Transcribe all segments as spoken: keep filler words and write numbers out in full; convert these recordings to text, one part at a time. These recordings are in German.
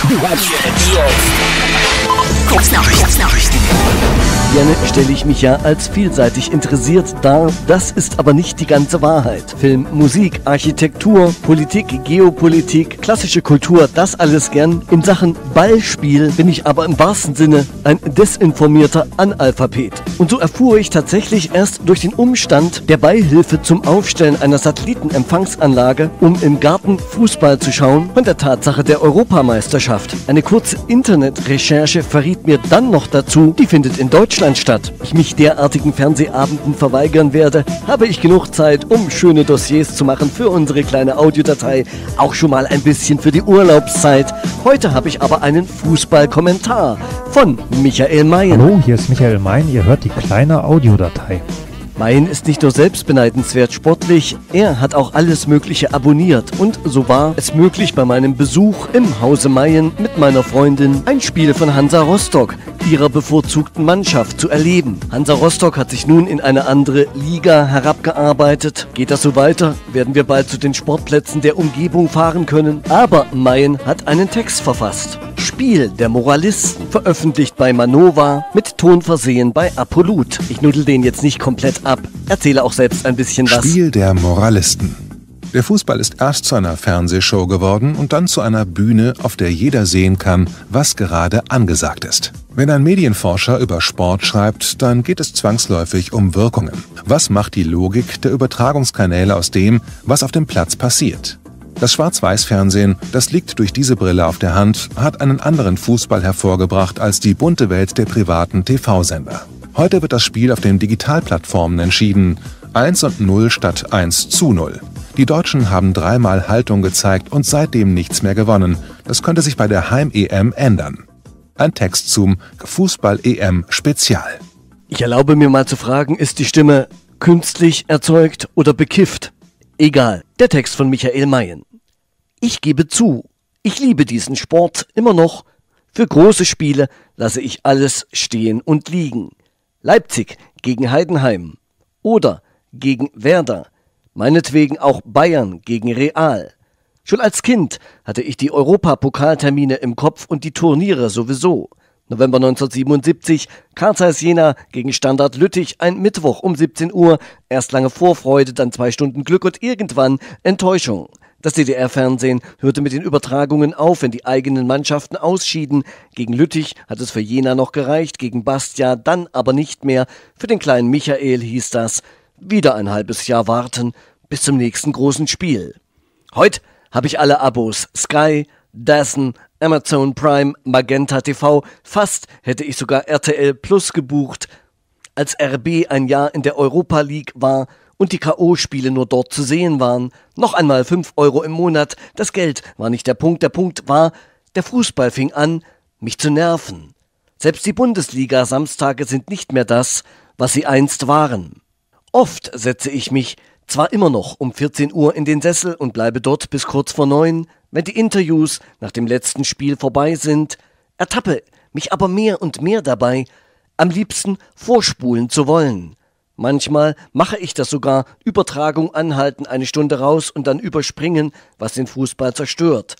Kurznachrichten. Gerne stelle ich mich ja als vielseitig interessiert dar. Das ist aber nicht die ganze Wahrheit. Film, Musik, Architektur, Politik, Geopolitik, klassische Kultur, das alles gern. In Sachen Ballspiel bin ich aber im wahrsten Sinne ein desinformierter Analphabet. Und so erfuhr ich tatsächlich erst durch den Umstand der Beihilfe zum Aufstellen einer Satellitenempfangsanlage, um im Garten Fußball zu schauen, von der Tatsache der Europameisterschaft. Eine kurze Internetrecherche verriet mir dann noch dazu, die findet in Deutschland statt. Ich mich derartigen Fernsehabenden verweigern werde, habe ich genug Zeit, um schöne Dossiers zu machen für unsere kleine Audiodatei, auch schon mal ein bisschen für die Urlaubszeit. Heute habe ich aber einen Fußballkommentar von Michael Mayen. Hallo, hier ist Michael Mayen, ihr hört die kleine Audiodatei. Mayen ist nicht nur selbst beneidenswert sportlich, er hat auch alles Mögliche abonniert und so war es möglich, bei meinem Besuch im Hause Mayen mit meiner Freundin ein Spiel von Hansa Rostock, ihrer bevorzugten Mannschaft, zu erleben. Hansa Rostock hat sich nun in eine andere Liga herabgearbeitet. Geht das so weiter, werden wir bald zu den Sportplätzen der Umgebung fahren können. Aber Mayen hat einen Text verfasst. Spiel der Moralisten, veröffentlicht bei Manova, mit Ton versehen bei Apollut. Ich nuddel den jetzt nicht komplett ab, erzähle auch selbst ein bisschen was. Spiel der Moralisten. Der Fußball ist erst zu einer Fernsehshow geworden und dann zu einer Bühne, auf der jeder sehen kann, was gerade angesagt ist. Wenn ein Medienforscher über Sport schreibt, dann geht es zwangsläufig um Wirkungen. Was macht die Logik der Übertragungskanäle aus dem, was auf dem Platz passiert? Das Schwarz-Weiß-Fernsehen, das liegt durch diese Brille auf der Hand, hat einen anderen Fußball hervorgebracht als die bunte Welt der privaten T V-Sender. Heute wird das Spiel auf den Digitalplattformen entschieden. eins und null statt eins zu null. Die Deutschen haben dreimal Haltung gezeigt und seitdem nichts mehr gewonnen. Das könnte sich bei der Heim-E M ändern. Ein Text zum Fußball-E M-Spezial. Ich erlaube mir mal zu fragen, ist die Stimme künstlich erzeugt oder bekifft? Egal, der Text von Michael Mayen. Ich gebe zu, ich liebe diesen Sport immer noch. Für große Spiele lasse ich alles stehen und liegen. Leipzig gegen Heidenheim oder gegen Werder, meinetwegen auch Bayern gegen Real. Schon als Kind hatte ich die Europapokaltermine im Kopf und die Turniere sowieso. November neunzehnhundertsiebenundsiebzig, Carl Zeiss Jena gegen Standard Lüttich, ein Mittwoch um siebzehn Uhr, erst lange Vorfreude, dann zwei Stunden Glück und irgendwann Enttäuschung. Das D D R-Fernsehen hörte mit den Übertragungen auf, wenn die eigenen Mannschaften ausschieden. Gegen Lüttich hat es für Jena noch gereicht, gegen Bastia dann aber nicht mehr. Für den kleinen Michael hieß das, wieder ein halbes Jahr warten bis zum nächsten großen Spiel. Heute habe ich alle Abos, Sky, DAZN, Amazon Prime, Magenta T V, fast hätte ich sogar R T L Plus gebucht. Als R B ein Jahr in der Europa League war und die K O-Spiele nur dort zu sehen waren, noch einmal fünf Euro im Monat, das Geld war nicht der Punkt, der Punkt war, der Fußball fing an, mich zu nerven. Selbst die Bundesliga-Samstage sind nicht mehr das, was sie einst waren. Oft setze ich mich zwar immer noch um vierzehn Uhr in den Sessel und bleibe dort bis kurz vor neun, wenn die Interviews nach dem letzten Spiel vorbei sind, ertappe mich aber mehr und mehr dabei, am liebsten vorspulen zu wollen. Manchmal mache ich das sogar, Übertragung anhalten, eine Stunde raus und dann überspringen, was den Fußball zerstört.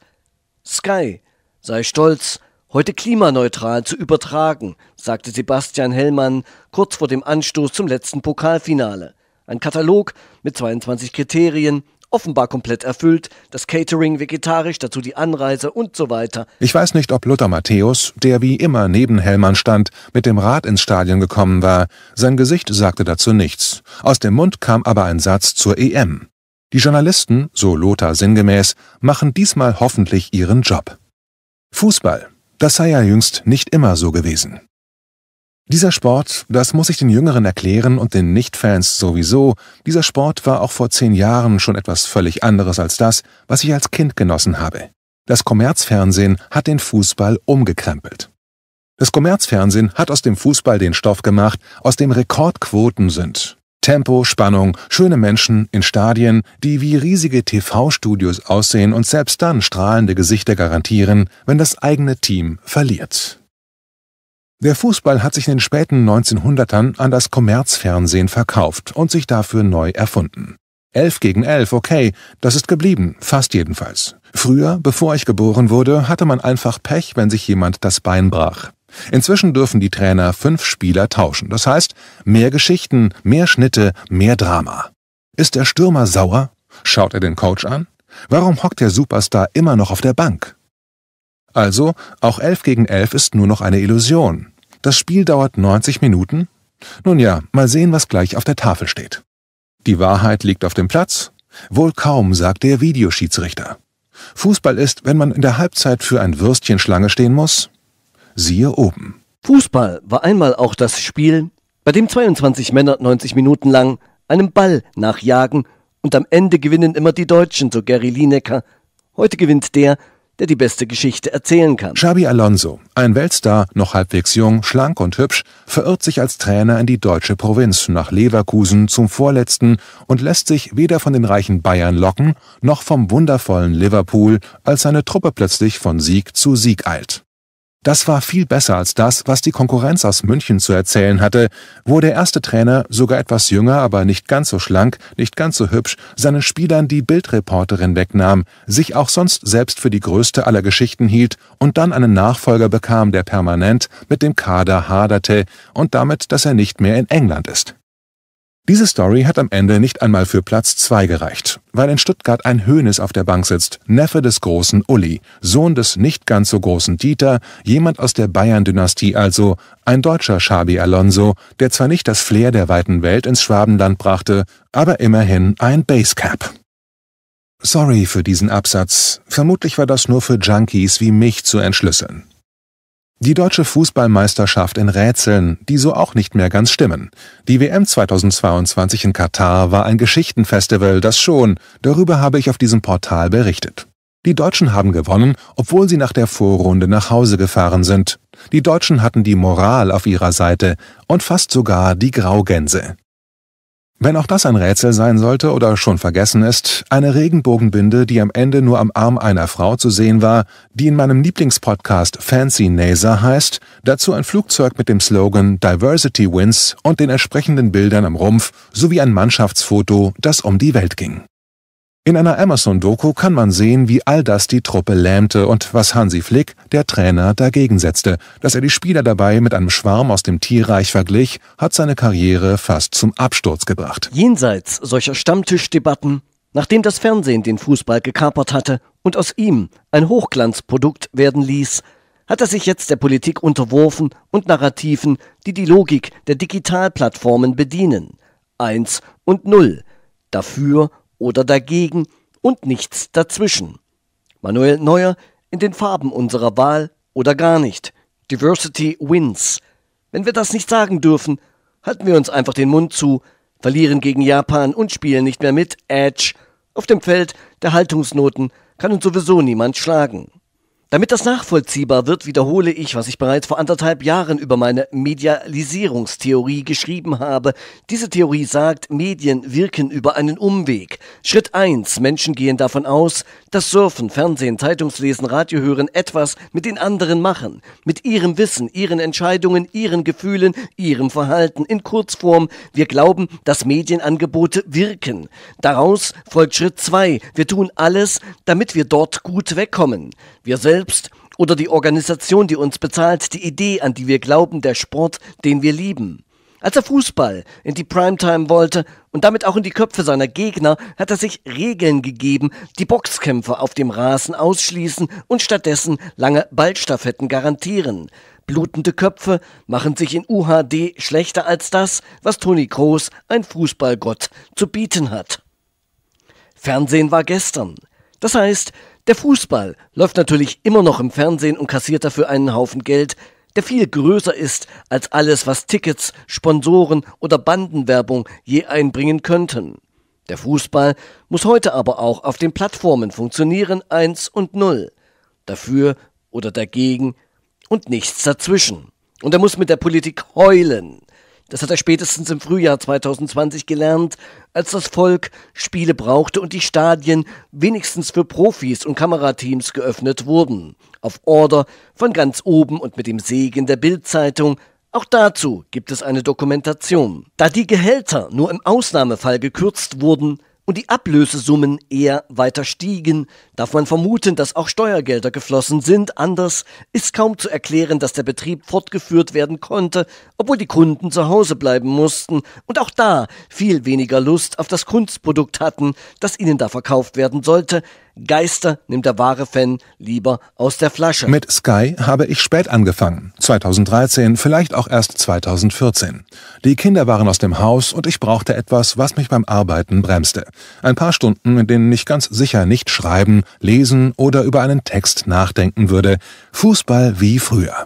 Sky sei stolz, heute klimaneutral zu übertragen, sagte Sebastian Hellmann kurz vor dem Anstoß zum letzten Pokalfinale. Ein Katalog mit zweiundzwanzig Kriterien, offenbar komplett erfüllt, das Catering vegetarisch, dazu die Anreise und so weiter. Ich weiß nicht, ob Lothar Matthäus, der wie immer neben Hellmann stand, mit dem Rad ins Stadion gekommen war. Sein Gesicht sagte dazu nichts. Aus dem Mund kam aber ein Satz zur E M. Die Journalisten, so Lothar sinngemäß, machen diesmal hoffentlich ihren Job. Fußball, das sei ja jüngst nicht immer so gewesen. Dieser Sport, das muss ich den Jüngeren erklären und den Nicht-Fans sowieso, dieser Sport war auch vor zehn Jahren schon etwas völlig anderes als das, was ich als Kind genossen habe. Das Kommerzfernsehen hat den Fußball umgekrempelt. Das Kommerzfernsehen hat aus dem Fußball den Stoff gemacht, aus dem Rekordquoten sind. Tempo, Spannung, schöne Menschen in Stadien, die wie riesige T V-Studios aussehen und selbst dann strahlende Gesichter garantieren, wenn das eigene Team verliert. Der Fußball hat sich in den späten neunzehnhundertern an das Kommerzfernsehen verkauft und sich dafür neu erfunden. Elf gegen elf, okay, das ist geblieben, fast jedenfalls. Früher, bevor ich geboren wurde, hatte man einfach Pech, wenn sich jemand das Bein brach. Inzwischen dürfen die Trainer fünf Spieler tauschen. Das heißt, mehr Geschichten, mehr Schnitte, mehr Drama. Ist der Stürmer sauer? Schaut er den Coach an? Warum hockt der Superstar immer noch auf der Bank? Also, auch elf gegen elf ist nur noch eine Illusion. Das Spiel dauert neunzig Minuten? Nun ja, mal sehen, was gleich auf der Tafel steht. Die Wahrheit liegt auf dem Platz? Wohl kaum, sagt der Videoschiedsrichter. Fußball ist, wenn man in der Halbzeit für ein Würstchen Schlange stehen muss? Siehe oben. Fußball war einmal auch das Spiel, bei dem zweiundzwanzig Männer neunzig Minuten lang einem Ball nachjagen und am Ende gewinnen immer die Deutschen, so Gary Lineker. Heute gewinnt der, der die beste Geschichte erzählen kann. Xabi Alonso, ein Weltstar, noch halbwegs jung, schlank und hübsch, verirrt sich als Trainer in die deutsche Provinz nach Leverkusen zum Vorletzten und lässt sich weder von den reichen Bayern locken, noch vom wundervollen Liverpool, als seine Truppe plötzlich von Sieg zu Sieg eilt. Das war viel besser als das, was die Konkurrenz aus München zu erzählen hatte, wo der erste Trainer, sogar etwas jünger, aber nicht ganz so schlank, nicht ganz so hübsch, seinen Spielern die Bildreporterin wegnahm, sich auch sonst selbst für die größte aller Geschichten hielt und dann einen Nachfolger bekam, der permanent mit dem Kader haderte und damit, dass er nicht mehr in England ist. Diese Story hat am Ende nicht einmal für Platz zwei gereicht, weil in Stuttgart ein Hoeneß auf der Bank sitzt, Neffe des großen Uli, Sohn des nicht ganz so großen Dieter, jemand aus der Bayern-Dynastie also, ein deutscher Xabi Alonso, der zwar nicht das Flair der weiten Welt ins Schwabenland brachte, aber immerhin ein Basecap. Sorry für diesen Absatz, vermutlich war das nur für Junkies wie mich zu entschlüsseln. Die deutsche Fußballmeisterschaft in Rätseln, die so auch nicht mehr ganz stimmen. Die W M zweitausendzweiundzwanzig in Katar war ein Geschichtenfestival, das schon, darüber habe ich auf diesem Portal berichtet. Die Deutschen haben gewonnen, obwohl sie nach der Vorrunde nach Hause gefahren sind. Die Deutschen hatten die Moral auf ihrer Seite und fast sogar die Graugänse. Wenn auch das ein Rätsel sein sollte oder schon vergessen ist, eine Regenbogenbinde, die am Ende nur am Arm einer Frau zu sehen war, die in meinem Lieblingspodcast Fancy NASA heißt, dazu ein Flugzeug mit dem Slogan Diversity Wins und den entsprechenden Bildern am Rumpf sowie ein Mannschaftsfoto, das um die Welt ging. In einer Amazon-Doku kann man sehen, wie all das die Truppe lähmte und was Hansi Flick, der Trainer, dagegen setzte. Dass er die Spieler dabei mit einem Schwarm aus dem Tierreich verglich, hat seine Karriere fast zum Absturz gebracht. Jenseits solcher Stammtischdebatten, nachdem das Fernsehen den Fußball gekapert hatte und aus ihm ein Hochglanzprodukt werden ließ, hat er sich jetzt der Politik unterworfen und Narrativen, die die Logik der Digitalplattformen bedienen. Eins und Null. Dafür oder dagegen und nichts dazwischen. Manuel Neuer in den Farben unserer Wahl oder gar nicht. Diversity wins. Wenn wir das nicht sagen dürfen, halten wir uns einfach den Mund zu, verlieren gegen Japan und spielen nicht mehr mit. Edge. Auf dem Feld der Haltungsnoten kann uns sowieso niemand schlagen. Damit das nachvollziehbar wird, wiederhole ich, was ich bereits vor anderthalb Jahren über meine Medialisierungstheorie geschrieben habe. Diese Theorie sagt, Medien wirken über einen Umweg. Schritt eins: Menschen gehen davon aus, dass Surfen, Fernsehen, Zeitungslesen, Radio hören etwas mit den anderen machen. Mit ihrem Wissen, ihren Entscheidungen, ihren Gefühlen, ihrem Verhalten. In Kurzform, wir glauben, dass Medienangebote wirken. Daraus folgt Schritt zwei: Wir tun alles, damit wir dort gut wegkommen. Wir selbst oder die Organisation, die uns bezahlt, die Idee, an die wir glauben, der Sport, den wir lieben. Als er Fußball in die Primetime wollte und damit auch in die Köpfe seiner Gegner, hat er sich Regeln gegeben, die Boxkämpfe auf dem Rasen ausschließen und stattdessen lange Ballstaffetten garantieren. Blutende Köpfe machen sich in U H D schlechter als das, was Toni Kroos, ein Fußballgott, zu bieten hat. Fernsehen war gestern. Das heißt, der Fußball läuft natürlich immer noch im Fernsehen und kassiert dafür einen Haufen Geld, der viel größer ist als alles, was Tickets, Sponsoren oder Bandenwerbung je einbringen könnten. Der Fußball muss heute aber auch auf den Plattformen funktionieren, eins und null. Dafür oder dagegen und nichts dazwischen. Und er muss mit der Politik heulen. Das hat er spätestens im Frühjahr zweitausendzwanzig gelernt, als das Volk Spiele brauchte und die Stadien wenigstens für Profis und Kamerateams geöffnet wurden. Auf Order von ganz oben und mit dem Segen der Bild-Zeitung. Auch dazu gibt es eine Dokumentation. Da die Gehälter nur im Ausnahmefall gekürzt wurden, und die Ablösesummen eher weiter stiegen, darf man vermuten, dass auch Steuergelder geflossen sind. Anders ist kaum zu erklären, dass der Betrieb fortgeführt werden konnte, obwohl die Kunden zu Hause bleiben mussten und auch da viel weniger Lust auf das Kunstprodukt hatten, das ihnen da verkauft werden sollte. Geister nimmt der wahre Fan lieber aus der Flasche. Mit Sky habe ich spät angefangen. zweitausenddreizehn, vielleicht auch erst zweitausendvierzehn. Die Kinder waren aus dem Haus und ich brauchte etwas, was mich beim Arbeiten bremste. Ein paar Stunden, in denen ich ganz sicher nicht schreiben, lesen oder über einen Text nachdenken würde. Fußball wie früher.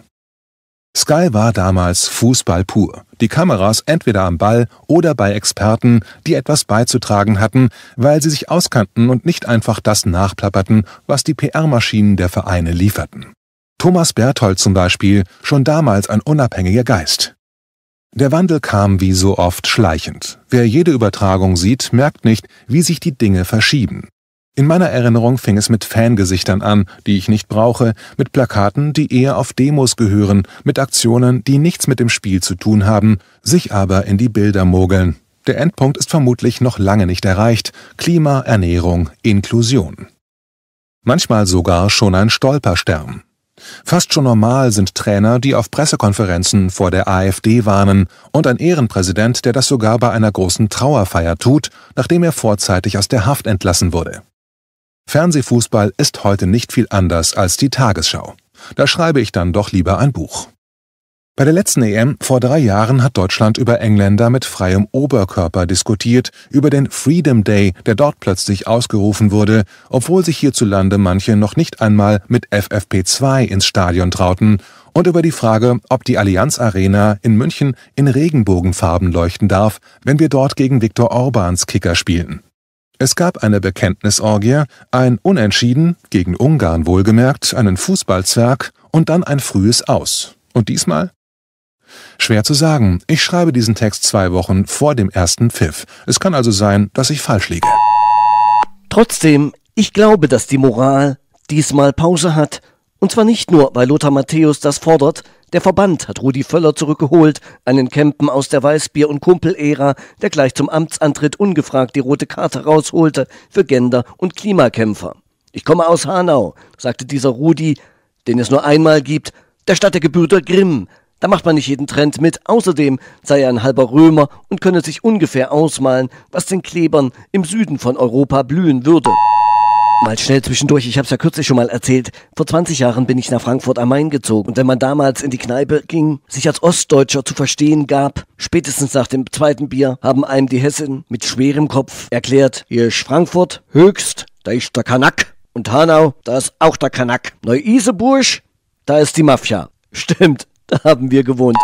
Sky war damals Fußball pur. Die Kameras entweder am Ball oder bei Experten, die etwas beizutragen hatten, weil sie sich auskannten und nicht einfach das nachplapperten, was die P R-Maschinen der Vereine lieferten. Thomas Berthold zum Beispiel, schon damals ein unabhängiger Geist. Der Wandel kam wie so oft schleichend. Wer jede Übertragung sieht, merkt nicht, wie sich die Dinge verschieben. In meiner Erinnerung fing es mit Fangesichtern an, die ich nicht brauche, mit Plakaten, die eher auf Demos gehören, mit Aktionen, die nichts mit dem Spiel zu tun haben, sich aber in die Bilder mogeln. Der Endpunkt ist vermutlich noch lange nicht erreicht. Klima, Ernährung, Inklusion. Manchmal sogar schon ein Stolperstern. Fast schon normal sind Trainer, die auf Pressekonferenzen vor der AfD warnen, und ein Ehrenpräsident, der das sogar bei einer großen Trauerfeier tut, nachdem er vorzeitig aus der Haft entlassen wurde. Fernsehfußball ist heute nicht viel anders als die Tagesschau. Da schreibe ich dann doch lieber ein Buch. Bei der letzten E M vor drei Jahren hat Deutschland über Engländer mit freiem Oberkörper diskutiert, über den Freedom Day, der dort plötzlich ausgerufen wurde, obwohl sich hierzulande manche noch nicht einmal mit F F P zwei ins Stadion trauten, und über die Frage, ob die Allianz Arena in München in Regenbogenfarben leuchten darf, wenn wir dort gegen Viktor Orbáns Kicker spielen. Es gab eine Bekenntnisorgie, ein Unentschieden, gegen Ungarn wohlgemerkt, einen Fußballzwerg und dann ein frühes Aus. Und diesmal? Schwer zu sagen. Ich schreibe diesen Text zwei Wochen vor dem ersten Pfiff. Es kann also sein, dass ich falsch liege. Trotzdem, ich glaube, dass die Moral diesmal Pause hat. Und zwar nicht nur, weil Lothar Matthäus das fordert. Der Verband hat Rudi Völler zurückgeholt, einen Kempen aus der Weißbier- und Kumpel-Ära, der gleich zum Amtsantritt ungefragt die rote Karte rausholte für Gender- und Klimakämpfer. Ich komme aus Hanau, sagte dieser Rudi, den es nur einmal gibt, der Stadt der Gebrüder Grimm. Da macht man nicht jeden Trend mit. Außerdem sei er ein halber Römer und könne sich ungefähr ausmalen, was den Klebern im Süden von Europa blühen würde. Mal schnell zwischendurch, ich habe es ja kürzlich schon mal erzählt, vor zwanzig Jahren bin ich nach Frankfurt am Main gezogen. Und wenn man damals in die Kneipe ging, sich als Ostdeutscher zu verstehen gab, spätestens nach dem zweiten Bier haben einem die Hessen mit schwerem Kopf erklärt, hier ist Frankfurt, Höchst, da ist der Kanak. Und Hanau, da ist auch der Kanak. Neu-Iseburg, da ist die Mafia. Stimmt, da haben wir gewohnt.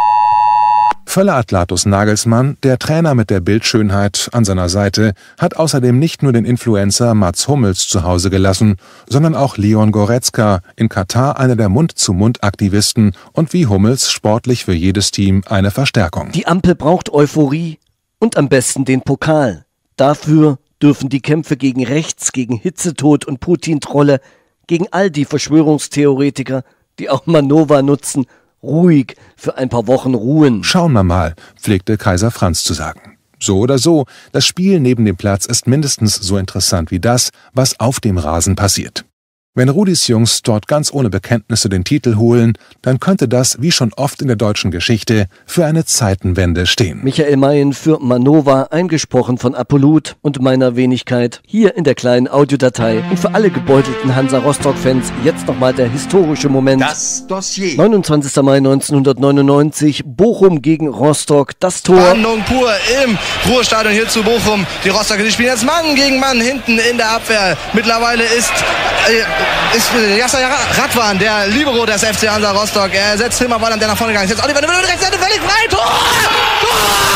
Völler Atlatus Nagelsmann, der Trainer mit der Bildschönheit an seiner Seite, hat außerdem nicht nur den Influencer Mats Hummels zu Hause gelassen, sondern auch Leon Goretzka, in Katar einer der Mund-zu-Mund-Aktivisten und wie Hummels sportlich für jedes Team eine Verstärkung. Die Ampel braucht Euphorie und am besten den Pokal. Dafür dürfen die Kämpfe gegen Rechts, gegen Hitzetod und Putin-Trolle, gegen all die Verschwörungstheoretiker, die auch Manova nutzen, ruhig für ein paar Wochen ruhen. Schauen wir mal, pflegte Kaiser Franz zu sagen. So oder so, das Spiel neben dem Platz ist mindestens so interessant wie das, was auf dem Rasen passiert. Wenn Rudis Jungs dort ganz ohne Bekenntnisse den Titel holen, dann könnte das, wie schon oft in der deutschen Geschichte, für eine Zeitenwende stehen. Michael Mayen für Manova, eingesprochen von Apollut und meiner Wenigkeit, hier in der kleinen Audiodatei. Und für alle gebeutelten Hansa-Rostock-Fans jetzt nochmal der historische Moment. Das Dossier. neunundzwanzigster Mai neunzehnhundertneunundneunzig, Bochum gegen Rostock, das Tor. Spannung pur im Ruhestadion hier zu Bochum. Die Rostocker, die spielen jetzt Mann gegen Mann hinten in der Abwehr. Mittlerweile ist... Äh, ist Yasser Radwan, der Libero des F C Hansa Rostock. Er setzt Hilmar Balland, der nach vorne gegangen ist. Jetzt Oliver Nübel, rechts Seite, völlig frei. Tor! Tor!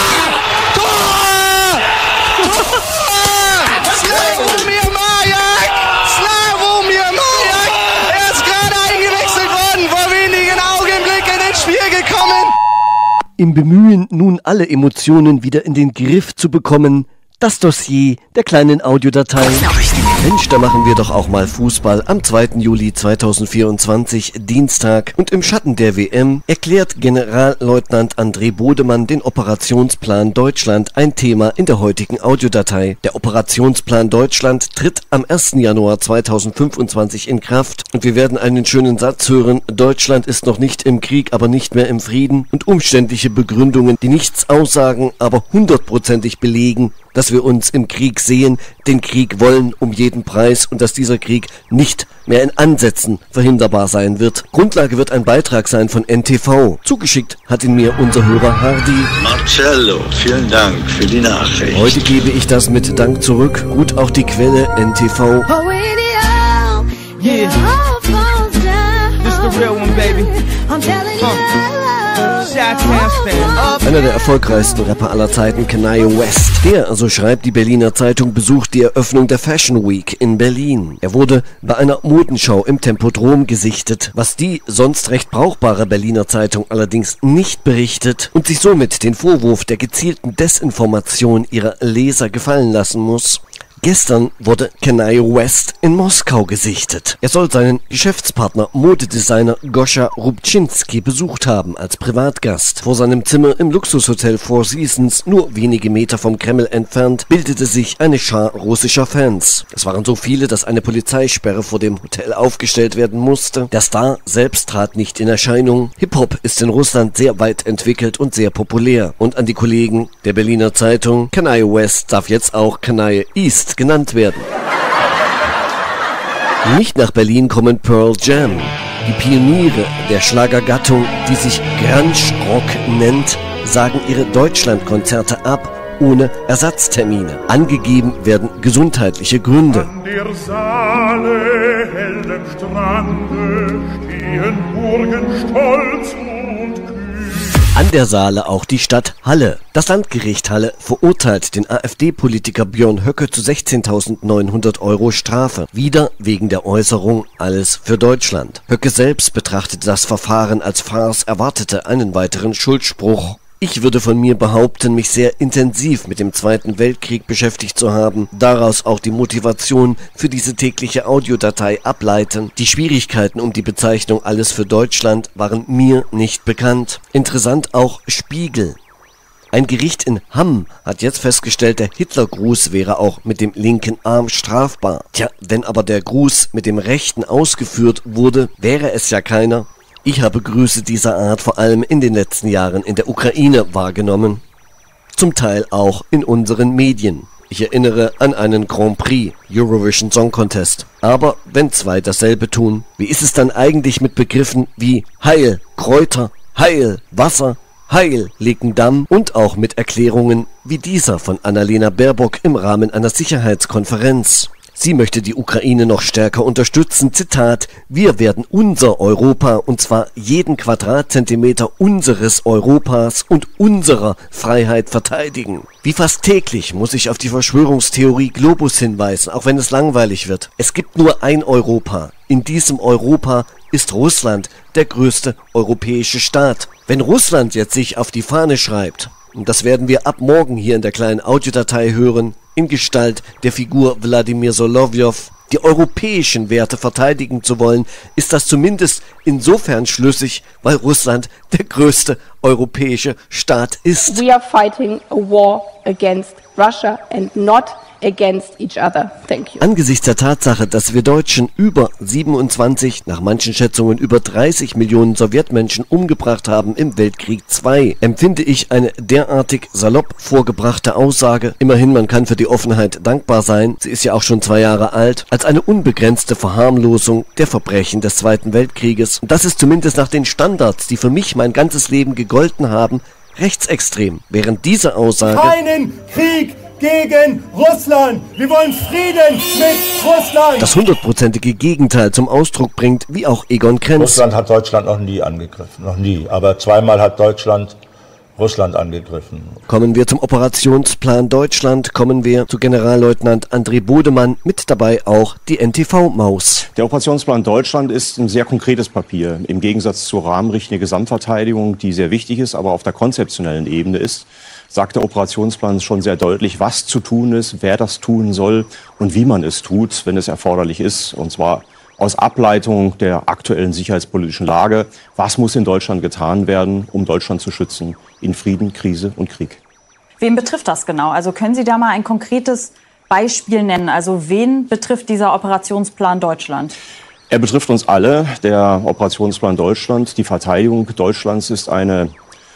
Tor! Tor! Slavomir Majak! Slavomir Majak! Er ist gerade eingewechselt worden, vor wenigen Augenblicken ins Spiel gekommen. Im Bemühen, nun alle Emotionen wieder in den Griff zu bekommen, Das Dossier der kleinen Audiodatei. Mensch, da machen wir doch auch mal Fußball am zweiten Juli zweitausendvierundzwanzig, Dienstag. Und im Schatten der W M erklärt Generalleutnant André Bodemann den Operationsplan Deutschland, ein Thema in der heutigen Audiodatei. Der Operationsplan Deutschland tritt am ersten Januar zweitausendfünfundzwanzig in Kraft. Und wir werden einen schönen Satz hören: Deutschland ist noch nicht im Krieg, aber nicht mehr im Frieden. Und umständliche Begründungen, die nichts aussagen, aber hundertprozentig belegen, dass wir uns im Krieg sehen, den Krieg wollen um jeden Preis und dass dieser Krieg nicht mehr in Ansätzen verhinderbar sein wird. Grundlage wird ein Beitrag sein von N T V. Zugeschickt hat ihn mir unser Hörer Hardy. Marcello, vielen Dank für die Nachricht. Heute gebe ich das mit Dank zurück. Gut, auch die Quelle N T V. Oh, yeah. This the real one, baby. I'm telling you. Einer der erfolgreichsten Rapper aller Zeiten, Kanye West. Der, so schreibt die Berliner Zeitung, besucht die Eröffnung der Fashion Week in Berlin. Er wurde bei einer Modenschau im Tempodrom gesichtet, was die sonst recht brauchbare Berliner Zeitung allerdings nicht berichtet und sich somit den Vorwurf der gezielten Desinformation ihrer Leser gefallen lassen muss. Gestern wurde Kanye West in Moskau gesichtet. Er soll seinen Geschäftspartner Modedesigner Goscha Rubczynski besucht haben als Privatgast. Vor seinem Zimmer im Luxushotel Four Seasons, nur wenige Meter vom Kreml entfernt, bildete sich eine Schar russischer Fans. Es waren so viele, dass eine Polizeisperre vor dem Hotel aufgestellt werden musste. Der Star selbst trat nicht in Erscheinung. Hip-Hop ist in Russland sehr weit entwickelt und sehr populär. Und an die Kollegen der Berliner Zeitung: Kanye West darf jetzt auch Kanye East genannt werden. Nicht nach Berlin kommen Pearl Jam. Die Pioniere der Schlagergattung, die sich Grunge Rock nennt, sagen ihre Deutschlandkonzerte ab, ohne Ersatztermine. Angegeben werden gesundheitliche Gründe. An der Saale hellem Strande stehen Burgen stolz und kühn. An der Saale auch die Stadt Halle. Das Landgericht Halle verurteilt den AfD-Politiker Björn Höcke zu sechzehntausendneunhundert Euro Strafe. Wieder wegen der Äußerung "Alles für Deutschland". Höcke selbst betrachtete das Verfahren als Farce, erwartete einen weiteren Schuldspruch. Ich würde von mir behaupten, mich sehr intensiv mit dem Zweiten Weltkrieg beschäftigt zu haben, daraus auch die Motivation für diese tägliche Audiodatei ableiten. Die Schwierigkeiten um die Bezeichnung "Alles für Deutschland" waren mir nicht bekannt. Interessant auch Spiegel. Ein Gericht in Hamm hat jetzt festgestellt, der Hitlergruß wäre auch mit dem linken Arm strafbar. Tja, wenn aber der Gruß mit dem rechten ausgeführt wurde, wäre es ja keiner. Ich habe Grüße dieser Art vor allem in den letzten Jahren in der Ukraine wahrgenommen. Zum Teil auch in unseren Medien. Ich erinnere an einen Grand Prix, Eurovision Song Contest. Aber wenn zwei dasselbe tun, wie ist es dann eigentlich mit Begriffen wie Heil, Kräuter, Heil, Wasser, Heil, Lekendamm und auch mit Erklärungen wie dieser von Annalena Baerbock im Rahmen einer Sicherheitskonferenz? Sie möchte die Ukraine noch stärker unterstützen. Zitat: Wir werden unser Europa, und zwar jeden Quadratzentimeter unseres Europas und unserer Freiheit verteidigen. Wie fast täglich muss ich auf die Verschwörungstheorie Globus hinweisen, auch wenn es langweilig wird. Es gibt nur ein Europa. In diesem Europa ist Russland der größte europäische Staat. Wenn Russland jetzt sich auf die Fahne schreibt, und das werden wir ab morgen hier in der kleinen Audiodatei hören, in Gestalt der Figur Wladimir Solowjow, die europäischen Werte verteidigen zu wollen, ist das zumindest insofern schlüssig, weil Russland der größte europäische Staat ist. We are fighting a war against Russia and not against each other. Thank you. Angesichts der Tatsache, dass wir Deutschen über siebenundzwanzig, nach manchen Schätzungen über dreißig Millionen Sowjetmenschen umgebracht haben im Weltkrieg zwei, empfinde ich eine derartig salopp vorgebrachte Aussage, immerhin man kann für die Offenheit dankbar sein, sie ist ja auch schon zwei Jahre alt, als eine unbegrenzte Verharmlosung der Verbrechen des Zweiten Weltkrieges. Und das ist zumindest nach den Standards, die für mich mein ganzes Leben gegolten haben, rechtsextrem. Während diese Aussage keinen Krieg gegen Russland. Wir wollen Frieden mit Russland. Das hundertprozentige Gegenteil zum Ausdruck bringt, wie auch Egon Krenz. Russland hat Deutschland noch nie angegriffen, noch nie. Aber zweimal hat Deutschland Russland angegriffen. Kommen wir zum Operationsplan Deutschland, kommen wir zu Generalleutnant André Bodemann, mit dabei auch die N T V-Maus. Der Operationsplan Deutschland ist ein sehr konkretes Papier, im Gegensatz zur Rahmenrichtlinie Gesamtverteidigung, die sehr wichtig ist, aber auf der konzeptionellen Ebene ist. sagt der Operationsplan schon sehr deutlich, was zu tun ist, wer das tun soll und wie man es tut, wenn es erforderlich ist. Und zwar aus Ableitung der aktuellen sicherheitspolitischen Lage. Was muss in Deutschland getan werden, um Deutschland zu schützen in Frieden, Krise und Krieg? Wen betrifft das genau? Also können Sie da mal ein konkretes Beispiel nennen? Also wen betrifft dieser Operationsplan Deutschland? Er betrifft uns alle, der Operationsplan Deutschland. Die Verteidigung Deutschlands ist eine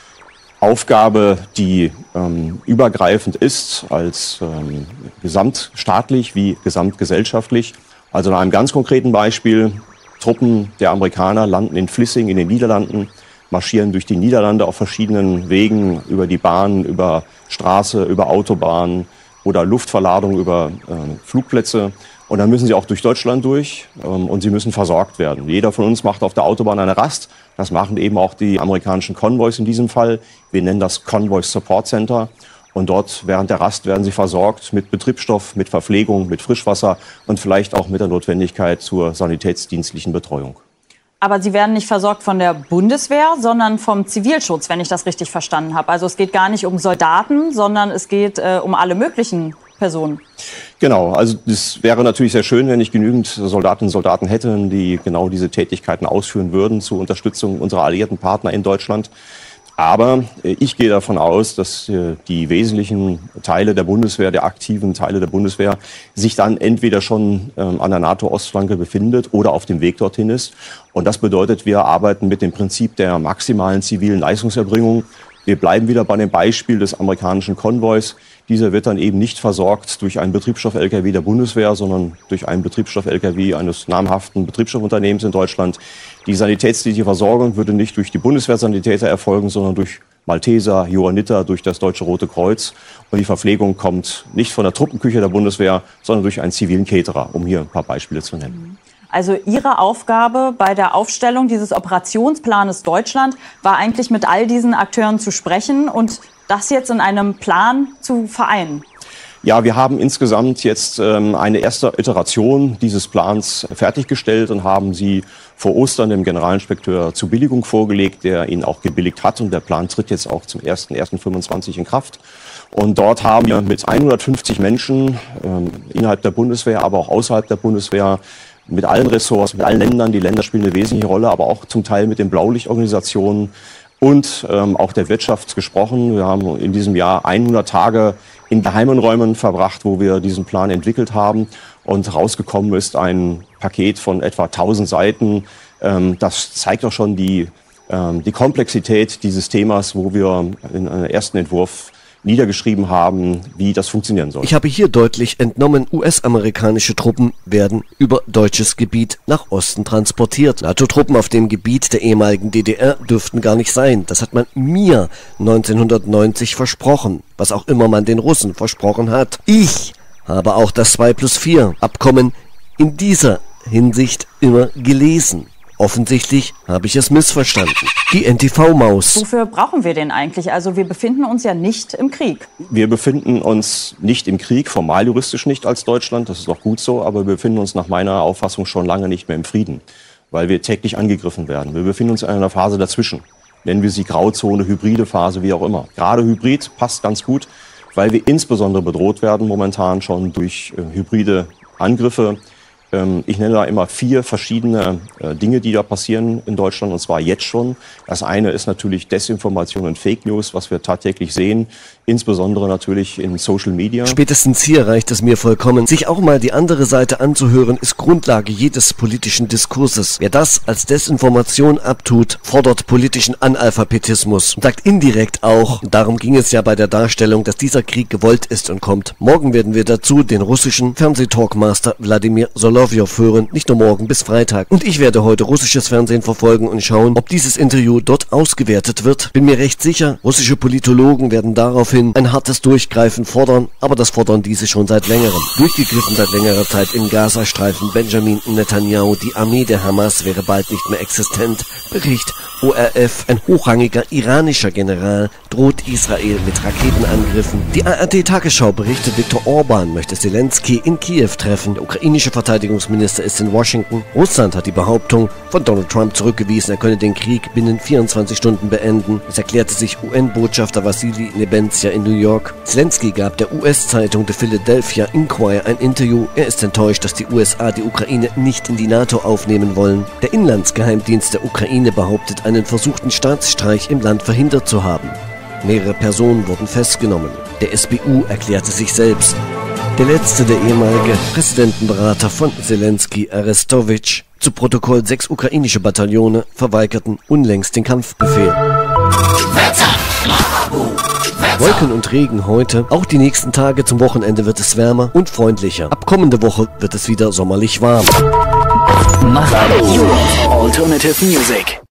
Aufgabe, die ähm, übergreifend ist, als ähm, gesamtstaatlich wie gesamtgesellschaftlich. Also nach einem ganz konkreten Beispiel, Truppen der Amerikaner landen in Vlissingen in den Niederlanden, marschieren durch die Niederlande auf verschiedenen Wegen, über die Bahn, über Straße, über Autobahn oder Luftverladung über äh, Flugplätze. Und dann müssen sie auch durch Deutschland durch ähm, und sie müssen versorgt werden. Jeder von uns macht auf der Autobahn eine Rast. Das machen eben auch die amerikanischen Konvois in diesem Fall. Wir nennen das Convoy Support Center. Und dort während der Rast werden sie versorgt mit Betriebsstoff, mit Verpflegung, mit Frischwasser und vielleicht auch mit der Notwendigkeit zur sanitätsdienstlichen Betreuung. Aber sie werden nicht versorgt von der Bundeswehr, sondern vom Zivilschutz, wenn ich das richtig verstanden habe. Also es geht gar nicht um Soldaten, sondern es geht äh, um alle möglichen Personen. Genau, also es wäre natürlich sehr schön, wenn ich genügend Soldatinnen und Soldaten hätte, die genau diese Tätigkeiten ausführen würden zur Unterstützung unserer alliierten Partner in Deutschland. Aber ich gehe davon aus, dass die wesentlichen Teile der Bundeswehr, der aktiven Teile der Bundeswehr, sich dann entweder schon an der NATO-Ostflanke befindet oder auf dem Weg dorthin ist. Und das bedeutet, wir arbeiten mit dem Prinzip der maximalen zivilen Leistungserbringung. Wir bleiben wieder bei dem Beispiel des amerikanischen Konvois. Dieser wird dann eben nicht versorgt durch einen Betriebsstoff-L K W der Bundeswehr, sondern durch einen Betriebsstoff-L K W eines namhaften Betriebsstoffunternehmens in Deutschland. Die sanitätsdienstliche Versorgung würde nicht durch die Bundeswehrsanitäter erfolgen, sondern durch Malteser, Johanniter, durch das Deutsche Rote Kreuz. Und die Verpflegung kommt nicht von der Truppenküche der Bundeswehr, sondern durch einen zivilen Caterer, um hier ein paar Beispiele zu nennen. Also Ihre Aufgabe bei der Aufstellung dieses Operationsplanes Deutschland war eigentlich mit all diesen Akteuren zu sprechen und das jetzt in einem Plan zu vereinen. Ja, wir haben insgesamt jetzt ähm, eine erste Iteration dieses Plans fertiggestellt und haben sie vor Ostern dem Generalinspekteur zur Billigung vorgelegt, der ihn auch gebilligt hat. Und der Plan tritt jetzt auch zum ersten ersten fünfundzwanzig in Kraft. Und dort haben wir mit hundertfünfzig Menschen ähm, innerhalb der Bundeswehr, aber auch außerhalb der Bundeswehr, mit allen Ressorts, mit allen Ländern, die Länder spielen eine wesentliche Rolle, aber auch zum Teil mit den Blaulichtorganisationen und ähm, auch der Wirtschaft gesprochen. Wir haben in diesem Jahr hundert Tage in geheimen Räumen verbracht, wo wir diesen Plan entwickelt haben. Und rausgekommen ist ein Paket von etwa tausend Seiten. Ähm, das zeigt auch schon die, ähm, die Komplexität dieses Themas, wo wir in einem ersten Entwurf niedergeschrieben haben, wie das funktionieren soll. Ich habe hier deutlich entnommen, U S-amerikanische Truppen werden über deutsches Gebiet nach Osten transportiert. NATO-Truppen auf dem Gebiet der ehemaligen D D R dürften gar nicht sein. Das hat man mir neunzehnhundertneunzig versprochen, was auch immer man den Russen versprochen hat. Ich habe auch das zwei plus vier Abkommen in dieser Hinsicht immer gelesen. Offensichtlich habe ich es missverstanden. Die N T V-Maus. Wofür brauchen wir den eigentlich? Also wir befinden uns ja nicht im Krieg. Wir befinden uns nicht im Krieg, formal juristisch nicht als Deutschland, das ist auch gut so, aber wir befinden uns nach meiner Auffassung schon lange nicht mehr im Frieden, weil wir täglich angegriffen werden. Wir befinden uns in einer Phase dazwischen. Nennen wir sie Grauzone, hybride Phase, wie auch immer. Gerade Hybrid passt ganz gut, weil wir insbesondere bedroht werden momentan schon durch äh, hybride Angriffe. Ich nenne da immer vier verschiedene äh, Dinge, die da passieren in Deutschland, und zwar jetzt schon. Das eine ist natürlich Desinformation und Fake News, was wir tagtäglich sehen, insbesondere natürlich in Social Media. Spätestens hier reicht es mir vollkommen. Sich auch mal die andere Seite anzuhören, ist Grundlage jedes politischen Diskurses. Wer das als Desinformation abtut, fordert politischen Analphabetismus und sagt indirekt auch, darum ging es ja bei der Darstellung, dass dieser Krieg gewollt ist und kommt. Morgen werden wir dazu den russischen Fernsehtalkmaster Wladimir Solow hören, nicht nur morgen bis Freitag. Und ich werde heute russisches Fernsehen verfolgen und schauen, ob dieses Interview dort ausgewertet wird. Bin mir recht sicher, russische Politologen werden daraufhin ein hartes Durchgreifen fordern, aber das fordern diese schon seit längerem. Durchgegriffen seit längerer Zeit im Gazastreifen. Benjamin Netanyahu, die Armee der Hamas wäre bald nicht mehr existent. Bericht O R F, ein hochrangiger iranischer General, droht Israel mit Raketenangriffen. Die A R D-Tagesschau berichtet, Viktor Orban möchte Zelensky in Kiew treffen. Der ukrainische Verteidigungsminister ist in Washington. Russland hat die Behauptung von Donald Trump zurückgewiesen, er könne den Krieg binnen vierundzwanzig Stunden beenden. Es erklärte sich U N-Botschafter Wassily Nebenzia in New York. Zelensky gab der U S-Zeitung The Philadelphia Inquirer ein Interview. Er ist enttäuscht, dass die U S A die Ukraine nicht in die NATO aufnehmen wollen. Der Inlandsgeheimdienst der Ukraine behauptet, einen versuchten Staatsstreich im Land verhindert zu haben. Mehrere Personen wurden festgenommen. Der S B U erklärte sich selbst. Der letzte, der ehemalige Präsidentenberater von Zelensky, Arestovich, zu Protokoll sechs ukrainische Bataillone verweigerten unlängst den Kampfbefehl. Wolken und Regen heute. Auch die nächsten Tage zum Wochenende wird es wärmer und freundlicher. Ab kommende Woche wird es wieder sommerlich warm. Your alternative music.